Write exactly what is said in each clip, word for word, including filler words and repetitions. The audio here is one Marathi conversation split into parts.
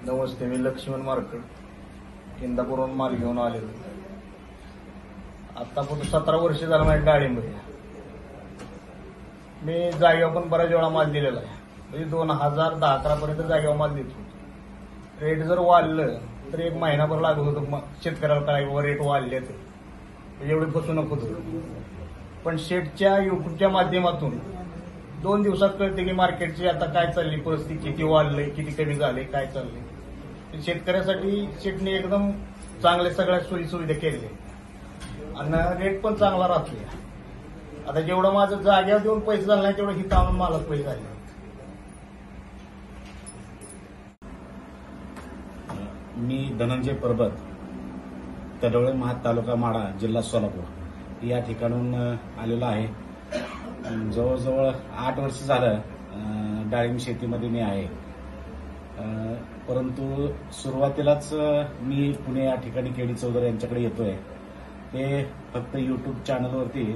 नमस्ते, मी लक्ष्मण मार्केट इंदापूरहून माल घेऊन आलेलो. आतापर्यंत सतरा वर्ष झालं माझ्या डाळिंबमध्ये. मी जागेवर पण बऱ्याच वेळा माल दिलेला आहे. म्हणजे दोन हजार दहा अकरा पर्यंत जागेवर माल देत होतो. रेट जर वाढलं तर एक महिनाभर लागत होतं शेतकऱ्याला काय रेट वाढले तर एवढी फसवणूक होत होती. पण शेटच्या युट्यूबच्या माध्यमातून दोन दिवसात कळते की मार्केटची आता काय चालली परिस्थिती, किती वाढलंय, किती कमी झाले, काय चाललंय. शेतकऱ्यासाठी शेटने एकदम चांगले सगळ्या सोयी सुविधा केलेल्या आणि रेट पण चांगला राहतोय. आता जेवढं माझं जाग्यावर देऊन पैसे झाले नाही तेवढं हिता आणून मला पैसे झाले. मी धनंजय परबत, तडोळे महाड तालुका माढा, जिल्हा सोलापूर या ठिकाणून आलेलो आहे. जवळजवळ आठ वर्ष झालं डाळिंब शेतीमध्ये मी आहे. परंतु सुरुवातीलाच मी पुणे या ठिकाणी केडी चौधरी यांच्याकडे येतोय. ते फक्त युट्यूब चॅनलवरती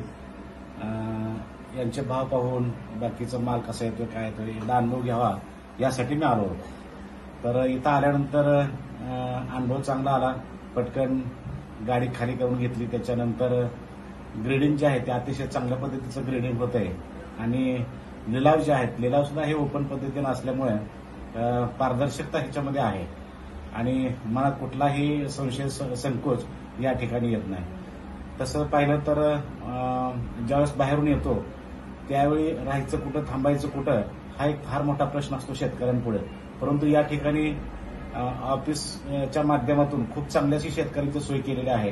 यांचे भाव पाहून बाकीचा माल कसा येतोय, काय येतोय याचा अनुभव घ्यावा यासाठी मी आलो. तर इथं आल्यानंतर अनुभव चांगला आला. पटकन गाडी खाली करून घेतली. त्याच्यानंतर ग्रेडिंग जे आहे ते अतिशय चांगल्या पद्धतीचं ग्रेडिंग होत आहे आणि लिलाव जे आहेत लिलाव सुद्धा हे ओपन पद्धतीनं असल्यामुळे पारदर्शकता ह्याच्यामध्ये आहे आणि मला कुठलाही संशय संकोच या ठिकाणी येत नाही. तसं पाहिलं तर ज्यावेळेस बाहेरून येतो त्यावेळी राहायचं कुठं, थांबायचं कुठं हा एक फार मोठा प्रश्न असतो शेतकऱ्यांपुढे. परंतु या ठिकाणी ऑफिसच्या माध्यमातून खूप चांगली अशी शेतकऱ्यांची सोय केलेली आहे.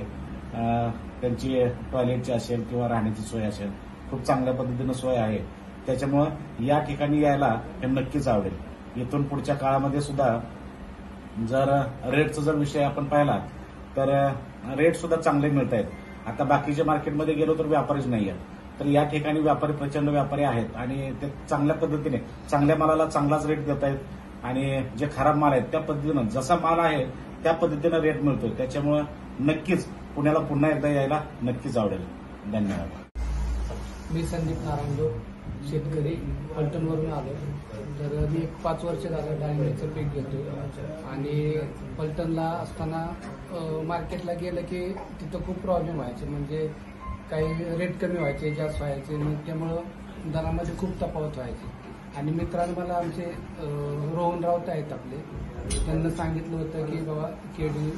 त्यांची टॉयलेटची असेल किंवा राहण्याची सोय असेल, खूप चांगल्या पद्धतीनं सोय आहे. त्याच्यामुळं या ठिकाणी यायला हे नक्कीच आवडेल. इथून पुढच्या काळामध्ये सुद्धा जर रेटचा जर विषय आपण पाहिला तर रेट सुद्धा चांगले मिळत आहेत. आता बाकीच्या मार्केटमध्ये गेलो तर व्यापारीच नाही आहेत, तर या ठिकाणी व्यापारी प्रचंड व्यापारी आहेत आणि ते चांगल्या पद्धतीने चांगल्या मालाला चांगलाच रेट देत आहेत आणि जे खराब माल आहेत त्या पद्धतीनं जसा माल आहे त्या पद्धतीनं रेट मिळतोय. त्याच्यामुळं नक्कीच पुण्याला पुन्हा एकदा यायला नक्कीच आवडेल. धन्यवाद. मी संदीप नारायणदेव, शेतकरी, पलटणवरून आलो. तर मी एक पाच वर्ष झालं डाळिंबाचं पीक घेतो आणि पलटणला असताना मार्केटला गेलं की तिथं खूप प्रॉब्लेम व्हायचे. म्हणजे काही रेट कमी व्हायचे, जास्त व्हायचे, त्यामुळं दरामध्ये खूप तफावत व्हायची. आणि मित्रांनो मला आमचे रोहन राऊत आहेत आपले, त्यांना सांगितलं होतं की बाबा केडी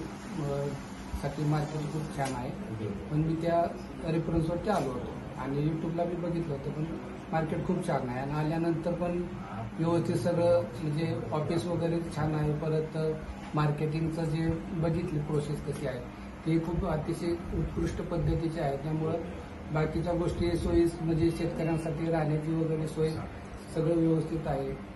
साठी मार्केट खूप छान आहे. पण मी त्या रेफरन्सवरती आलो होतो आणि युट्यूबला मी बघितलं होतं. पण मार्केट खूप छान आहे आणि आल्यानंतर पण व्यवस्थित सगळं म्हणजे ऑफिस वगैरे छान आहे. परत मार्केटिंगचं जे बघितली प्रोसेस कशी आहे ते खूप अतिशय उत्कृष्ट पद्धतीचे आहे. त्यामुळं बाकीच्या गोष्टी सोयी म्हणजे शेतकऱ्यांसाठी राहण्याची वगैरे सोय सगळं व्यवस्थित आहे.